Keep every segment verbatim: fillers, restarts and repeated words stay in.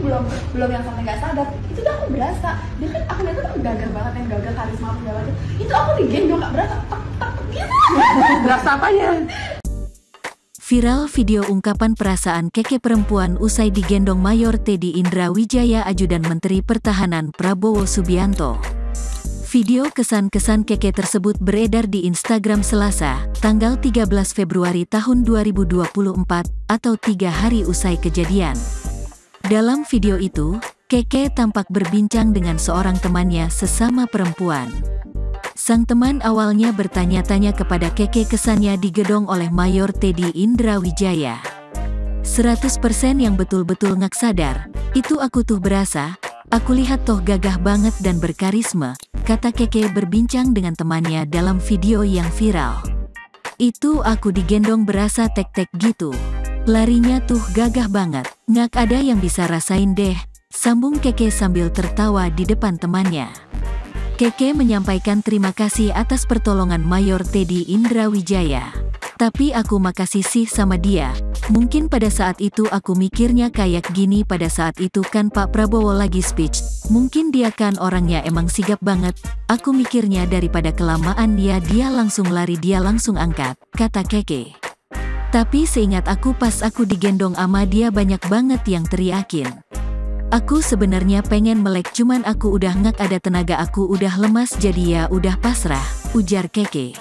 belum belum yang sampai nggak sadar, itu tuh aku berasa. Dia kan aku lihat tuh gagah banget, yang gagah karisma apa segala macam. Itu aku digendong nggak berasa, tak tak gitu. Berasa apanya? Viral video ungkapan perasaan keke perempuan usai digendong Mayor Teddy Indra Wijaya ajudan Menteri Pertahanan Prabowo Subianto. Video kesan-kesan keke tersebut beredar di Instagram Selasa, tanggal tiga belas Februari tahun dua ribu dua puluh empat, atau tiga hari usai kejadian. Dalam video itu, keke tampak berbincang dengan seorang temannya sesama perempuan. Sang teman awalnya bertanya-tanya kepada keke kesannya digendong oleh Mayor Teddy Indra Wijaya. seratus persen yang betul-betul ngak sadar, itu aku tuh berasa, aku lihat toh gagah banget dan berkarisma, kata keke berbincang dengan temannya dalam video yang viral. Itu aku digendong berasa tek-tek gitu. Larinya tuh gagah banget, ngak ada yang bisa rasain deh, sambung keke sambil tertawa di depan temannya. Keke menyampaikan terima kasih atas pertolongan Mayor Teddy Indra Wijaya. Tapi aku makasih sih sama dia, mungkin pada saat itu aku mikirnya kayak gini pada saat itu kan Pak Prabowo lagi speech, mungkin dia kan orangnya emang sigap banget, aku mikirnya daripada kelamaan dia dia langsung lari dia langsung angkat, kata keke. Tapi seingat aku pas aku digendong ama dia banyak banget yang teriakin. Aku sebenarnya pengen melek cuman aku udah ngak ada tenaga aku udah lemas jadi ya udah pasrah, ujar keke.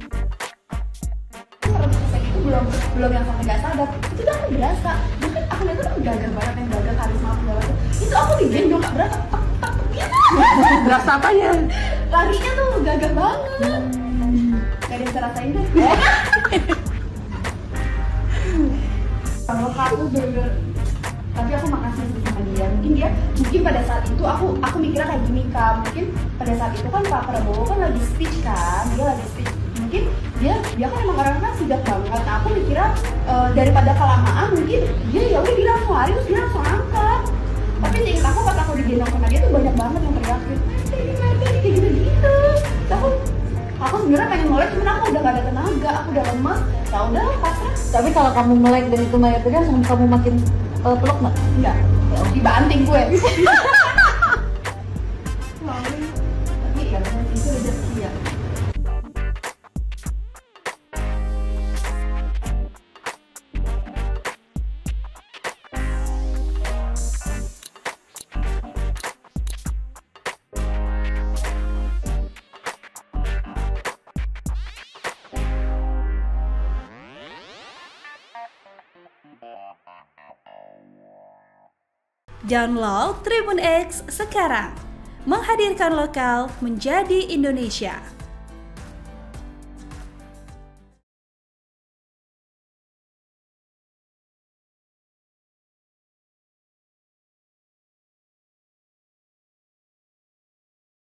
Itu belum belum yang sampai nggak sadar, itu tuh aku berasa. Dia kan aku lihat tuh gagah banget, yang gagah karisma apa segala macam. Itu aku digendong nggak berasa, tak tak gitu. Berasa apanya? Larinya tuh gagah banget. Gak ada yang bisa rasain deh. Kalau aku bener, tapi aku makasih sih sama dia. Mungkin dia, mungkin pada saat itu aku aku mikirnya kayak gini Kak. Mungkin pada saat itu kan Pak Prabowo kan lagi speech kan, dia lagi speech. Mungkin dia dia kan emang orangnya sigap banget. Nah, aku mikirnya uh, daripada kelamaan mungkin dia ya udah dia langsung lari terus dia langsung angkat. Tapi seingat aku pas aku digendong sama dia tuh banyak banget yang teriakin, Teddy Teddy kayak gitu gitu. Aku aku sebenarnya pengen melek cuman aku udah gak ada tenaga, aku udah lemas. Ya udah pasrah. Tapi kalau kamu melek dan itu Mayor Teddy langsung kamu makin uh, peluk nggak? Enggak, ya, dibanting gue. Tapi ya benar sih, itu rezeki ya. Download Tribun X sekarang, menghadirkan lokal menjadi Indonesia.